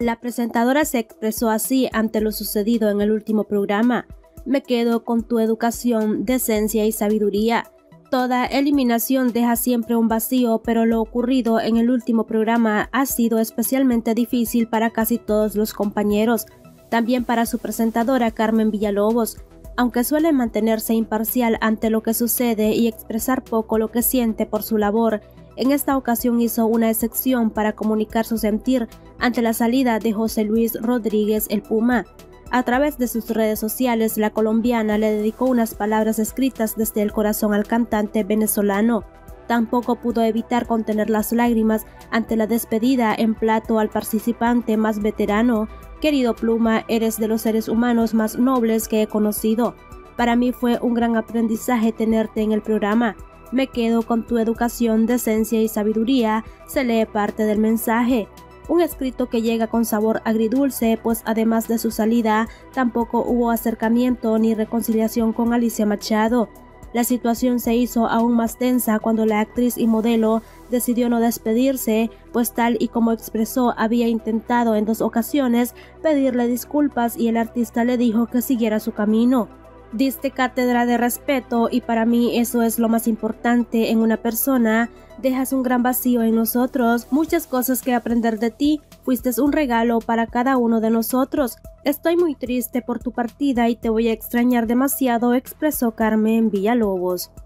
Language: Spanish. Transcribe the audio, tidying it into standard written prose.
La presentadora se expresó así ante lo sucedido en el último programa. Me quedo con tu educación, decencia y sabiduría. Toda eliminación deja siempre un vacío, pero lo ocurrido en el último programa ha sido especialmente difícil para casi todos los compañeros, también para su presentadora Carmen Villalobos. Aunque suele mantenerse imparcial ante lo que sucede y expresar poco lo que siente por su labor, en esta ocasión hizo una excepción para comunicar su sentir ante la salida de José Luis Rodríguez el Puma. A través de sus redes sociales, la colombiana le dedicó unas palabras escritas desde el corazón al cantante venezolano. Tampoco pudo evitar contener las lágrimas ante la despedida en plato al participante más veterano. Querido Pluma, eres de los seres humanos más nobles que he conocido. Para mí fue un gran aprendizaje tenerte en el programa. Me quedo con tu educación, decencia y sabiduría, se lee parte del mensaje. Un escrito que llega con sabor agridulce, pues además de su salida, tampoco hubo acercamiento ni reconciliación con Alicia Machado. La situación se hizo aún más tensa cuando la actriz y modelo decidió no despedirse, pues tal y como expresó, había intentado en 2 ocasiones pedirle disculpas y el artista le dijo que siguiera su camino. Diste cátedra de respeto y para mí eso es lo más importante en una persona. Dejas un gran vacío en nosotros, muchas cosas que aprender de ti. Fuiste un regalo para cada uno de nosotros. Estoy muy triste por tu partida y te voy a extrañar demasiado, expresó Carmen Villalobos.